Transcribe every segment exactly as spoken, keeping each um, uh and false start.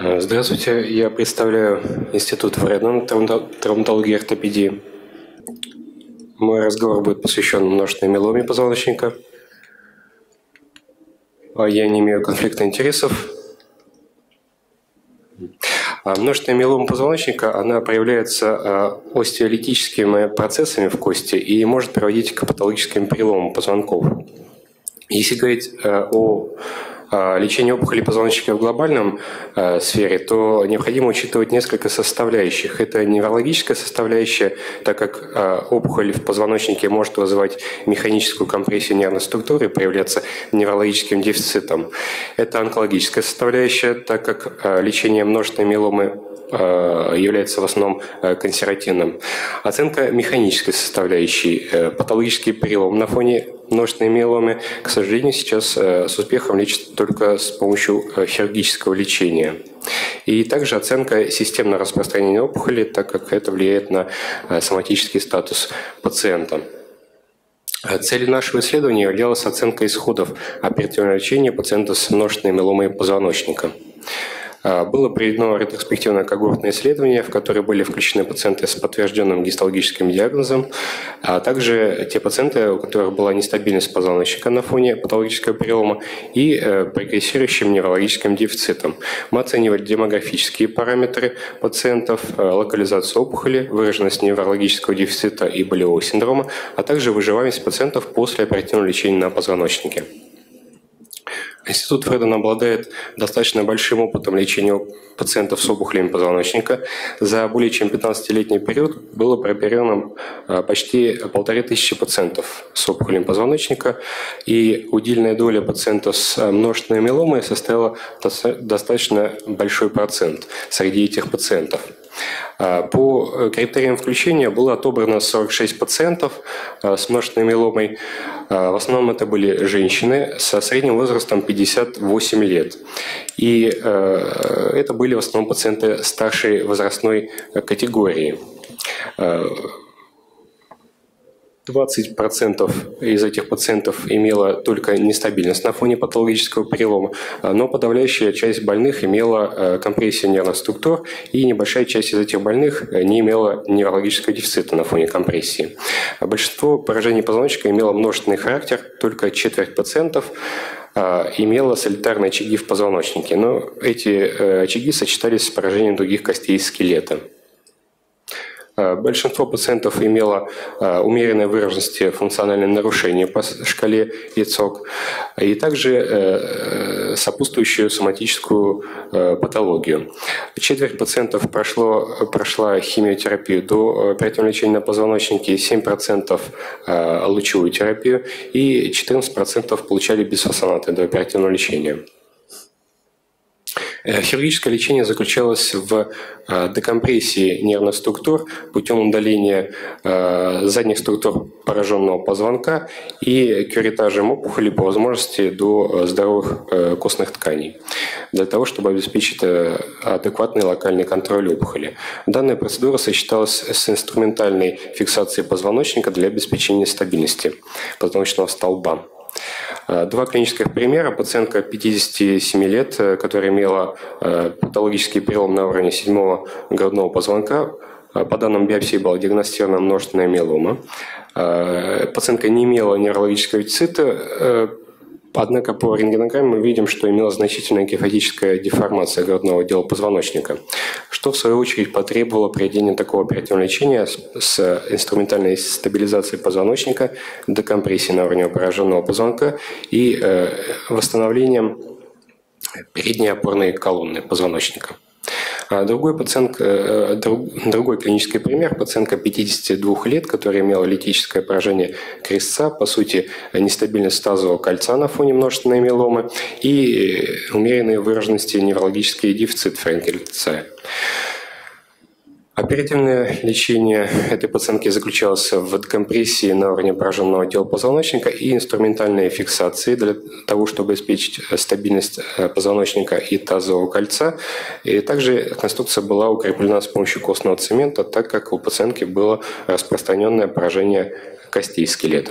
Здравствуйте, я представляю Институт вредной травматологии и ортопедии. Мой разговор будет посвящен множественной миеломе позвоночника. Я не имею конфликта интересов. Множественная миелома позвоночника, она проявляется остеолитическими процессами в кости и может приводить к патологическим переломам позвонков. Если говорить о лечении опухолей позвоночника в глобальном э, сфере, то необходимо учитывать несколько составляющих. Это неврологическая составляющая, так как э, опухоль в позвоночнике может вызывать механическую компрессию нервной структуры и проявляться неврологическим дефицитом. Это онкологическая составляющая, так как э, лечение множественной миеломы является в основном консервативным. Оценка механической составляющей. Патологический перелом на фоне множественной миеломы, к сожалению, сейчас с успехом лечится только с помощью хирургического лечения. И также оценка системного распространения опухоли, так как это влияет на соматический статус пациента. Целью нашего исследования являлась оценка исходов оперативного лечения пациентов с множественной миеломой позвоночника. Было проведено ретроспективное когортное исследование, в которое были включены пациенты с подтвержденным гистологическим диагнозом, а также те пациенты, у которых была нестабильность позвоночника на фоне патологического перелома и прогрессирующим неврологическим дефицитом. Мы оценивали демографические параметры пациентов, локализацию опухоли, выраженность неврологического дефицита и болевого синдрома, а также выживаемость пациентов после оперативного лечения на позвоночнике. Институт Фредена обладает достаточно большим опытом лечения пациентов с опухолями позвоночника. За более чем пятнадцатилетний период было прооперировано почти полторы тысячи пациентов с опухолями позвоночника, и удельная доля пациентов с множественной миеломой составила достаточно большой процент среди этих пациентов. По критериям включения было отобрано сорок шесть пациентов с множественной миеломой. В основном это были женщины со средним возрастом пятьдесят восемь лет. И это были в основном пациенты старшей возрастной категории. двадцать процентов из этих пациентов имела только нестабильность на фоне патологического перелома, но подавляющая часть больных имела компрессию нервных структур, и небольшая часть из этих больных не имела неврологического дефицита на фоне компрессии. Большинство поражений позвоночника имело множественный характер, только четверть пациентов имела солитарные очаги в позвоночнике, но эти очаги сочетались с поражением других костей скелета. Большинство пациентов имело умеренной выраженности функциональные нарушения по шкале ИЦОГ и также сопутствующую соматическую патологию. Четверть пациентов прошло, прошла химиотерапию до оперативного лечения на позвоночнике, семь процентов лучевую терапию и четырнадцать процентов получали бисфосфонаты до оперативного лечения. Хирургическое лечение заключалось в декомпрессии нервных структур путем удаления задних структур пораженного позвонка и кюретажем опухоли по возможности до здоровых костных тканей, для того, чтобы обеспечить адекватный локальный контроль опухоли. Данная процедура сочеталась с инструментальной фиксацией позвоночника для обеспечения стабильности позвоночного столба. Два клинических примера. Пациентка пятидесяти семи лет, которая имела патологический перелом на уровне седьмого грудного позвонка. По данным биопсии была диагностирована множественная миелома. Пациентка не имела неврологического дефицита, однако по рентгенограмме мы видим, что имела значительная кефатическая деформация грудного отдела позвоночника, что в свою очередь потребовало проведения такого оперативного лечения с инструментальной стабилизацией позвоночника, декомпрессией на уровне пораженного позвонка и восстановлением передней опорной колонны позвоночника. Другой, пациент, другой клинический пример – пациентка пятидесяти двух лет, которая имела литическое поражение крестца, по сути, нестабильность тазового кольца на фоне множественной миеломы и умеренные выраженности неврологический дефицит френкеля. Оперативное лечение этой пациентки заключалось в декомпрессии на уровне пораженного отдела позвоночника и инструментальной фиксации для того, чтобы обеспечить стабильность позвоночника и тазового кольца. И также конструкция была укреплена с помощью костного цемента, так как у пациентки было распространенное поражение костей скелета.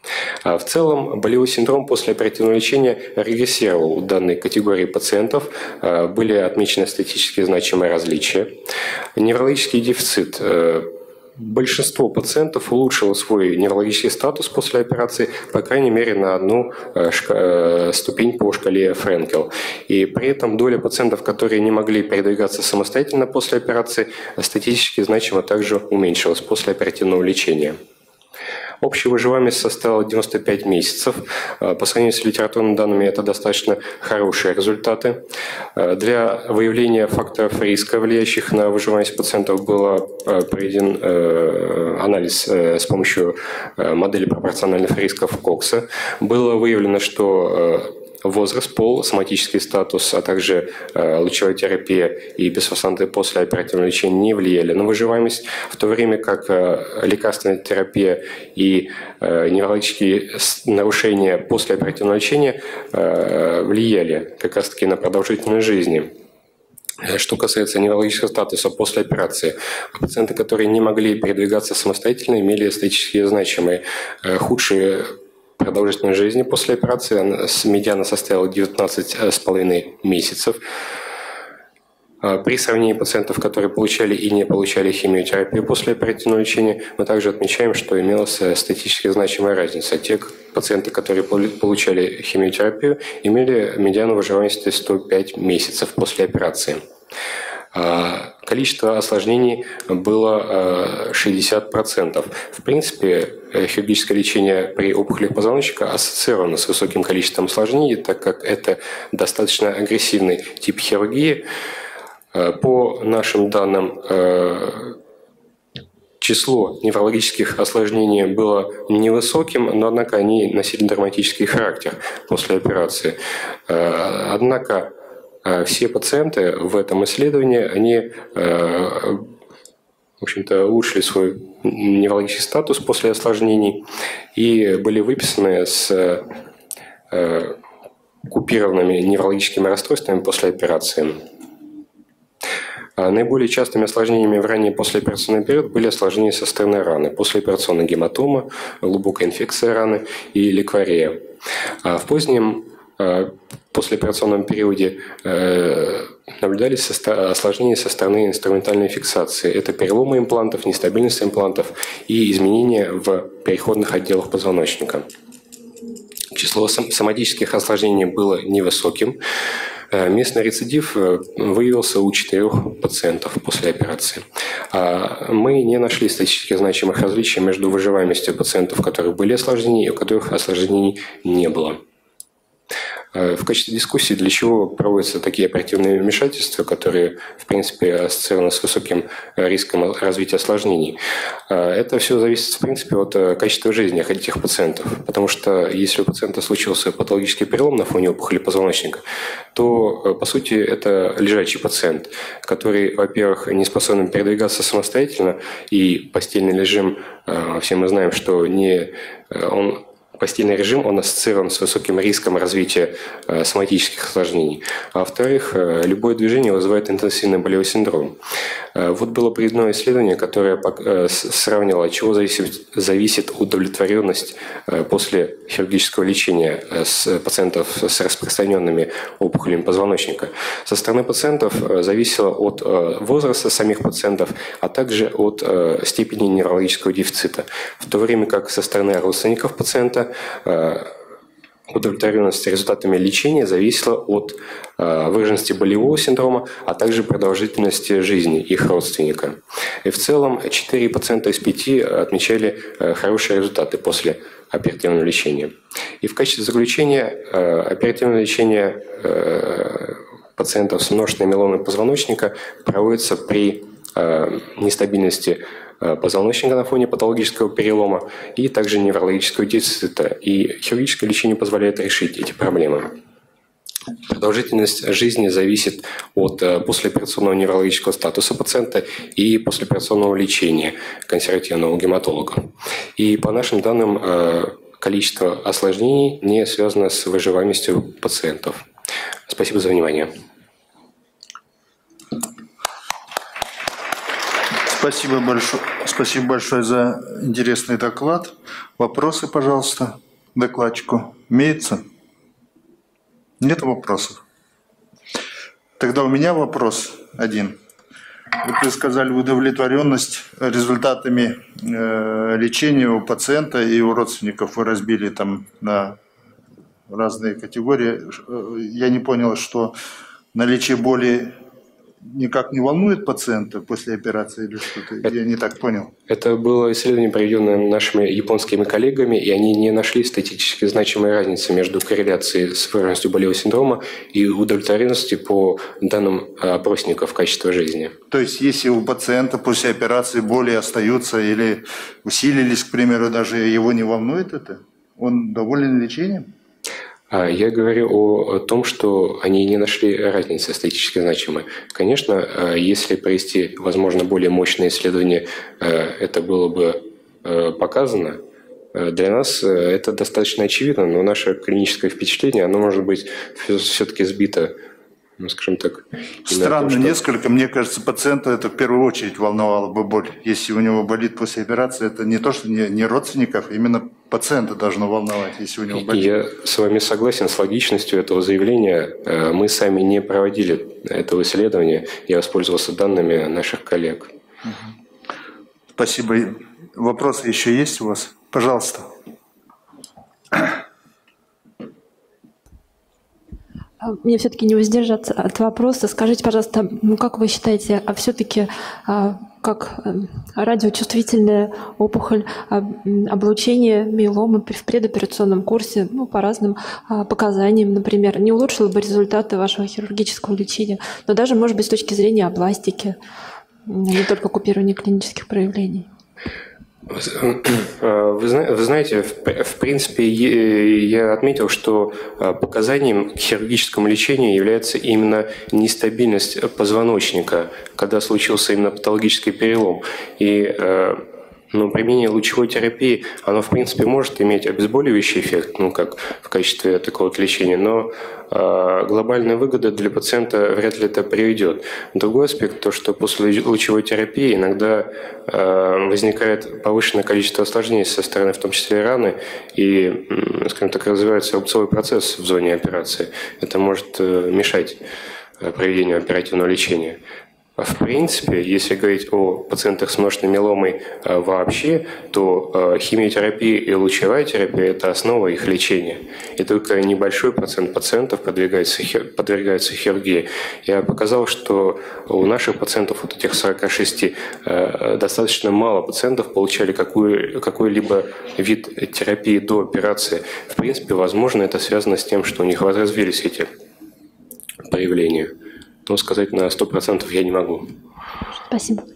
В целом, болевой синдром после оперативного лечения регрессировал у данной категории пациентов, были отмечены статистически значимые различия. Неврологический дефицит. Большинство пациентов улучшило свой неврологический статус после операции, по крайней мере, на одну ступень по шкале Френкел. И при этом доля пациентов, которые не могли передвигаться самостоятельно после операции, статистически значимо также уменьшилась после оперативного лечения. Общая выживаемость составила девяносто пять месяцев. По сравнению с литературными данными это достаточно хорошие результаты. Для выявления факторов риска, влияющих на выживаемость пациентов, был проведен анализ с помощью модели пропорциональных рисков Кокса. Было выявлено, что возраст, пол, соматический статус, а также э, лучевая терапия и бисфосфонаты после оперативного лечения не влияли на выживаемость, в то время как э, лекарственная терапия и э, неврологические нарушения после оперативного лечения э, влияли как раз-таки на продолжительность жизни. Что касается неврологического статуса после операции, пациенты, которые не могли передвигаться самостоятельно, имели статистически значимые э, худшие продолжительность жизни после операции. Медиана составила девятнадцать с половиной месяцев. При сравнении пациентов, которые получали и не получали химиотерапию после оперативного лечения, мы также отмечаем, что имелась статистически значимая разница. Те пациенты, которые получали химиотерапию, имели медиану выживаемости сто пять месяцев после операции. Количество осложнений было шестьдесят процентов. В принципе, хирургическое лечение при опухолях позвоночника ассоциировано с высоким количеством осложнений, так как это достаточно агрессивный тип хирургии. По нашим данным, число неврологических осложнений было невысоким, но, однако, они носили драматический характер после операции. Однако, все пациенты в этом исследовании, они, в общем-то, улучшили свой неврологический статус после осложнений и были выписаны с купированными неврологическими расстройствами после операции. Наиболее частыми осложнениями в ранний послеоперационный период были осложнения со стороны раны, послеоперационная гематома, глубокая инфекция раны и лейкорея. В позднем послеоперационном периоде наблюдались осложнения со стороны инструментальной фиксации. Это переломы имплантов, нестабильность имплантов и изменения в переходных отделах позвоночника. Число соматических осложнений было невысоким. Местный рецидив выявился у четырех пациентов после операции. Мы не нашли статистически значимых различий между выживаемостью пациентов, у которых были осложнения, и у которых осложнений не было. В качестве дискуссии, для чего проводятся такие оперативные вмешательства, которые, в принципе, ассоциированы с высоким риском развития осложнений. Это все зависит, в принципе, от качества жизни этих пациентов. Потому что если у пациента случился патологический перелом на фоне опухоли позвоночника, то, по сути, это лежачий пациент, который, во-первых, не способен передвигаться самостоятельно, и постельный режим, все мы знаем, что не он... Постельный режим, он ассоциирован с высоким риском развития э, соматических осложнений. А во-вторых, э, любое движение вызывает интенсивный болевой синдром. Э, вот было проведено исследование, которое э, сравнивало, от чего зависит, зависит удовлетворенность э, после хирургического лечения э, с пациентов с распространенными опухолями позвоночника. Со стороны пациентов э, зависело от э, возраста самих пациентов, а также от э, степени неврологического дефицита. В то время как со стороны родственников пациента удовлетворенность результатами лечения зависела от выраженности болевого синдрома, а также продолжительности жизни их родственника. И в целом четыре пациента из пяти отмечали хорошие результаты после оперативного лечения. И в качестве заключения оперативное лечение пациентов с множественной миеломой позвоночника проводится при нестабильности позвоночника на фоне патологического перелома и также неврологического дефицита. И хирургическое лечение позволяет решить эти проблемы. Продолжительность жизни зависит от послеоперационного неврологического статуса пациента и послеоперационного лечения консервативного гематолога. И по нашим данным, количество осложнений не связано с выживаемостью пациентов. Спасибо за внимание. Спасибо большое, спасибо большое за интересный доклад. Вопросы, пожалуйста, докладчику. Имеется? Нет вопросов? Тогда у меня вопрос один. Вот вы сказали удовлетворенность результатами э, лечения у пациента и у родственников. Вы разбили там на разные категории. Я не понял, что наличие боли никак не волнует пациента после операции или что-то? Я не так понял. Это было исследование, проведенное нашими японскими коллегами, и они не нашли статистически значимой разницы между корреляцией с выраженностью болевого синдрома и удовлетворенностью по данным опросников качества жизни. То есть, если у пациента после операции боли остаются или усилились, к примеру, даже его не волнует это? Он доволен лечением? Я говорю о том, что они не нашли разницы статистически значимой. Конечно, если провести, возможно, более мощное исследование, это было бы показано. Для нас это достаточно очевидно, но наше клиническое впечатление, оно может быть все-таки сбито, ну, скажем так. Странно том, что... несколько. Мне кажется, пациента это в первую очередь волновало бы боль. Если у него болит после операции, это не то, что не, не родственников, именно пациента должно волновать, если у него болит. Я с вами согласен с логичностью этого заявления. Мы сами не проводили этого исследования. Я воспользовался данными наших коллег. Спасибо. Вопросы еще есть у вас? Пожалуйста. Мне все-таки не воздержаться от вопроса. Скажите, пожалуйста, ну как вы считаете, а все-таки как радиочувствительная опухоль, облучение миеломы в предоперационном курсе, ну, по разным показаниям, например, не улучшило бы результаты вашего хирургического лечения, но даже, может быть, с точки зрения пластики, не только купирования клинических проявлений? Вы знаете, в принципе, я отметил, что показанием к хирургическому лечению является именно нестабильность позвоночника, когда случился именно патологический перелом. И ну, применение лучевой терапии, оно, в принципе, может иметь обезболивающий эффект, ну, как в качестве такого вот лечения, но э, глобальная выгода для пациента вряд ли это приведет. Другой аспект, то, что после лучевой терапии иногда э, возникает повышенное количество осложнений со стороны, в том числе раны, и, скажем так, развивается рубцовый процесс в зоне операции. Это может э, мешать проведению оперативного лечения. В принципе, если говорить о пациентах с множественной миеломой вообще, то химиотерапия и лучевая терапия – это основа их лечения. И только небольшой процент пациентов подвергается, подвергается хирургии. Я показал, что у наших пациентов, вот этих сорока шести, достаточно мало пациентов получали какую, какой-либо вид терапии до операции. В принципе, возможно, это связано с тем, что у них развились эти проявления. Но сказать на сто процентов я не могу. Спасибо.